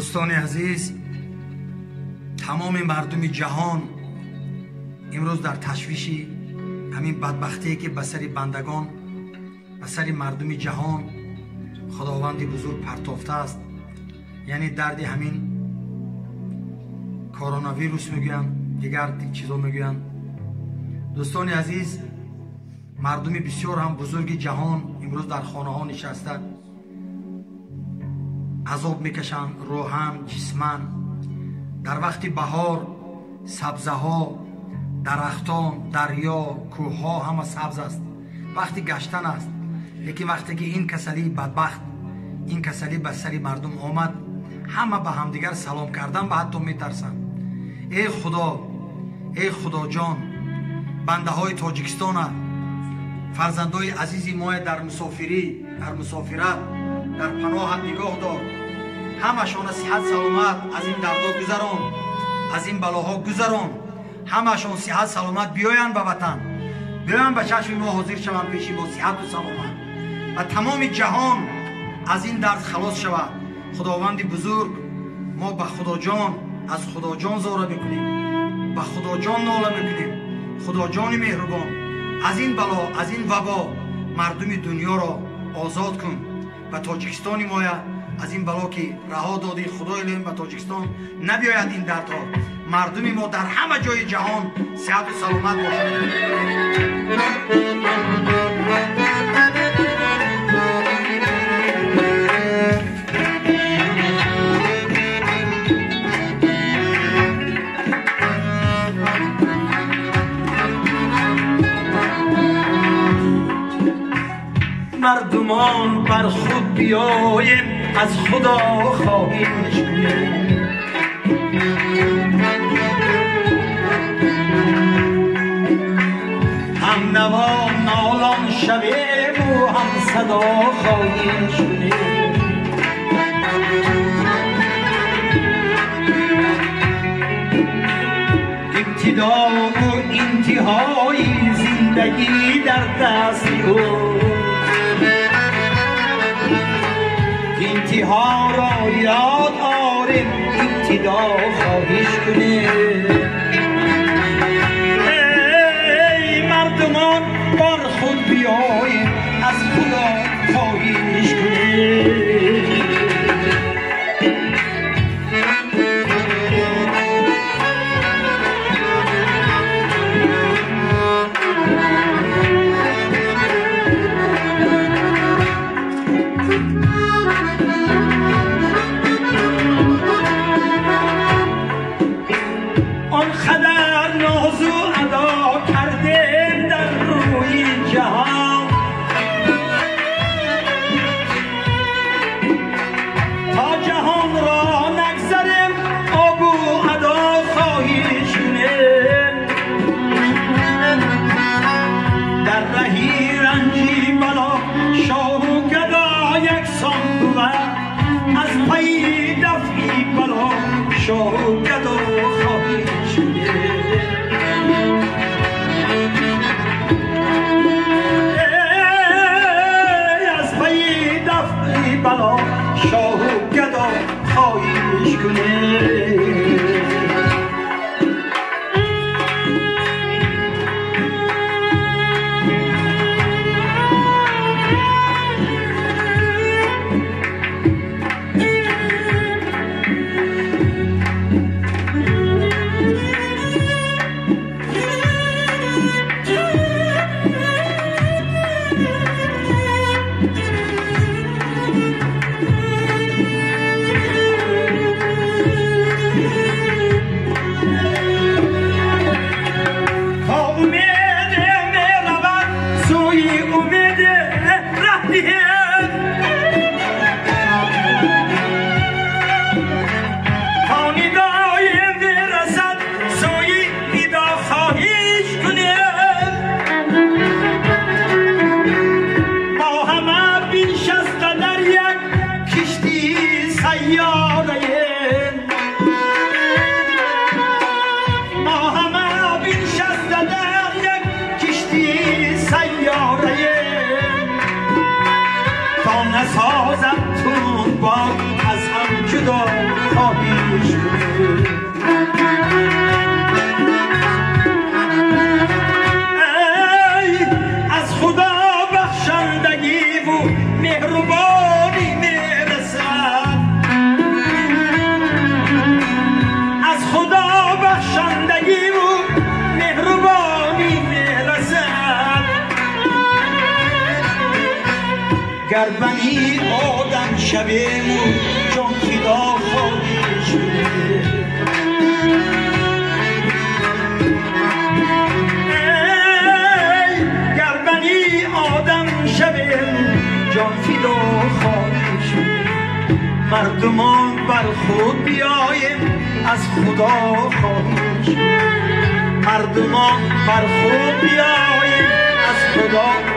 دوستان عزیز، تمام مردم جهان امروز در تشویشی همین بدبختی که به سر بندگان به سر مردم جهان خداوند بزرگ پرتافته است، یعنی درد همین کرونا ویروس میگوین، دیگر چیزا میگوین. دوستان عزیز، مردم بسیار هم بزرگ جهان امروز در خانه ها نشسته عذاب میکشند، روحاً جسماً. در وقت بهار سبزه ها، درختان، دریا، کوه ها همه سبز است، وقتی گشتن است. لیکن وقتی که این کسلی بدبخت، این کسلی به سر مردم آمد، همه به همدیگر سلام کردن به حتی میترسند. ای خدا، ای خدا جان، بنده های تاجیکستان، فرزندای عزیزی ما در مسافری، در مسافرت، در پناهت نگاه دار، همشان صحت سلامت از این دردا گذران، از این بلاها گذران، همشان صحت سلامت بیاین به وطن، بیاین به چشم ما حاضر شوند پیش ما صحت و سلامت و تمام جهان از این درد خلاص شود. خداوند بزرگ، ما به خدا جان، از خدا جان زاره میکنیم، به خدا جان ناله میکنیم. خدا جان مهربان، از این بلا، از این وبا مردم دنیا را آزاد کن و تاجیکستان ما از این بلا که رها دادی. خدای الهی به تاجیکستان نبیاید این دردها. مردم ما در همه جای جهان صحت و سلامت باشند. مردمان بر خود بیاییم، از خدا خواهیش کنیم. هم نوا نالان شویم و هم صدا خواهیش کنیم. ابتدا و انتهای زندگی در دست او، انتها را یاد آریم، ابتدا خواهیش کنیم. ای مردمان بر خود بیاییم، از خدا خواهیش کنیم. نسازم تون باد از هم جدا گر بنی آدم شویم جان فدا خواهی شد. گر بنی آدم شویم جان فدا خواهی شد. مردمان بر خود بیاییم از خدا خواهی شد. مردمان بر خود بیاییم از خدا